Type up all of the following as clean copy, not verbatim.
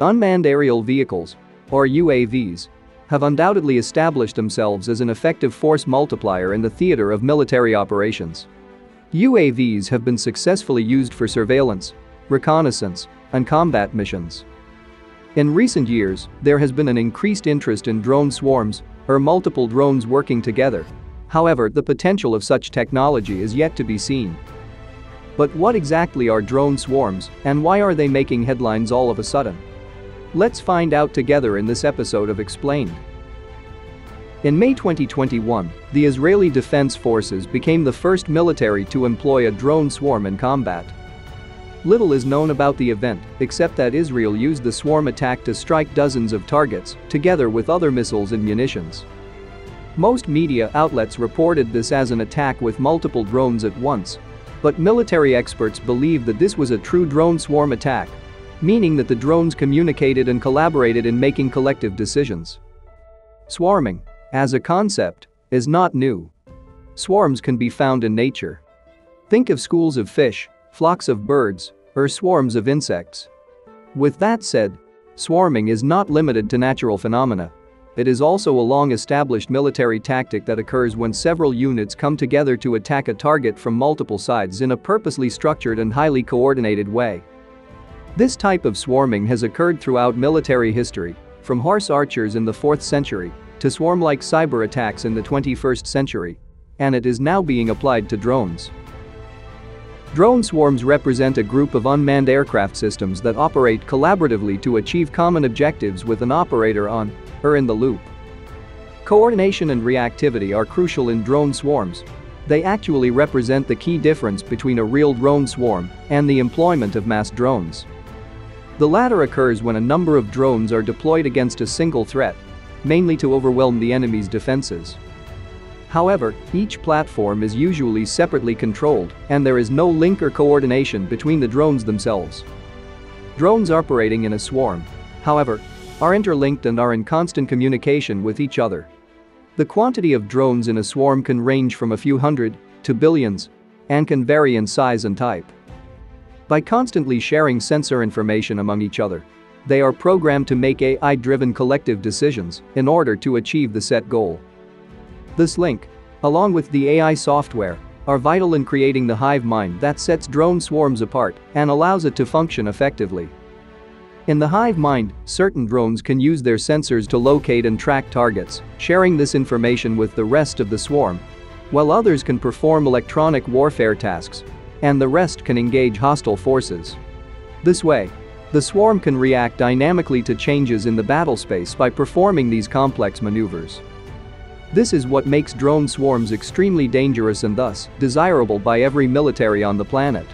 Unmanned aerial vehicles, or UAVs, have undoubtedly established themselves as an effective force multiplier in the theater of military operations. UAVs have been successfully used for surveillance, reconnaissance, and combat missions. In recent years, there has been an increased interest in drone swarms, or multiple drones working together. However, the potential of such technology is yet to be seen. But what exactly are drone swarms, and why are they making headlines all of a sudden? Let's find out together in this episode of Explained. In May 2021, the Israeli Defense Forces became the first military to employ a drone swarm in combat. Little is known about the event, except that Israel used the swarm attack to strike dozens of targets, together with other missiles and munitions. Most media outlets reported this as an attack with multiple drones at once, but military experts believe that this was a true drone swarm attack, meaning that the drones communicated and collaborated in making collective decisions. Swarming, as a concept, is not new. Swarms can be found in nature. Think of schools of fish, flocks of birds, or swarms of insects. With that said, swarming is not limited to natural phenomena. It is also a long-established military tactic that occurs when several units come together to attack a target from multiple sides in a purposely structured and highly coordinated way. This type of swarming has occurred throughout military history, from horse archers in the 4th century to swarm-like cyber attacks in the 21st century, and it is now being applied to drones. Drone swarms represent a group of unmanned aircraft systems that operate collaboratively to achieve common objectives with an operator on or in the loop. Coordination and reactivity are crucial in drone swarms. They actually represent the key difference between a real drone swarm and the employment of mass drones. The latter occurs when a number of drones are deployed against a single threat, mainly to overwhelm the enemy's defenses. However, each platform is usually separately controlled, and there is no link or coordination between the drones themselves. Drones operating in a swarm, however, are interlinked and are in constant communication with each other. The quantity of drones in a swarm can range from a few hundred to billions and can vary in size and type. By constantly sharing sensor information among each other, they are programmed to make AI-driven collective decisions in order to achieve the set goal. This link, along with the AI software, are vital in creating the hive mind that sets drone swarms apart and allows it to function effectively. In the hive mind, certain drones can use their sensors to locate and track targets, sharing this information with the rest of the swarm, while others can perform electronic warfare tasks, and the rest can engage hostile forces. This way, the swarm can react dynamically to changes in the battle space by performing these complex maneuvers. This is what makes drone swarms extremely dangerous and thus desirable by every military on the planet.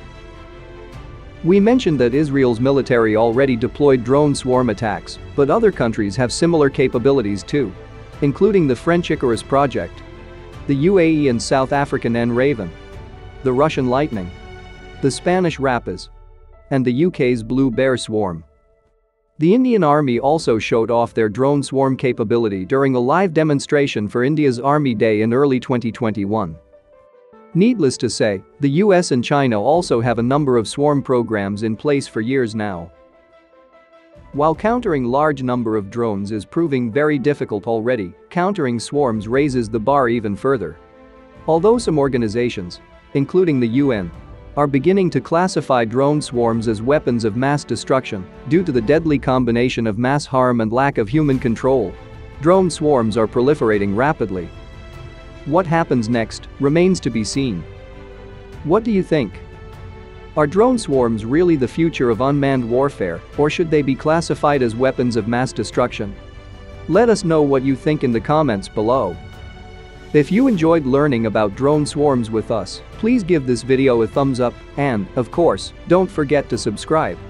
We mentioned that Israel's military already deployed drone swarm attacks, but other countries have similar capabilities too, including the French Icarus project, the UAE and South African N-Raven, the Russian Lightning, the Spanish Rapaz, and the UK's Blue Bear swarm. The Indian Army also showed off their drone swarm capability during a live demonstration for India's Army Day in early 2021. Needless to say, the US and China also have a number of swarm programs in place for years now. While countering large number of drones is proving very difficult already, countering swarms raises the bar even further. Although some organizations, including the UN, are beginning to classify drone swarms as weapons of mass destruction due to the deadly combination of mass harm and lack of human control, drone swarms are proliferating rapidly. What happens next remains to be seen. What do you think? Are drone swarms really the future of unmanned warfare, or should they be classified as weapons of mass destruction? Let us know what you think in the comments below. If you enjoyed learning about drone swarms with us, please give this video a thumbs up and, of course, don't forget to subscribe.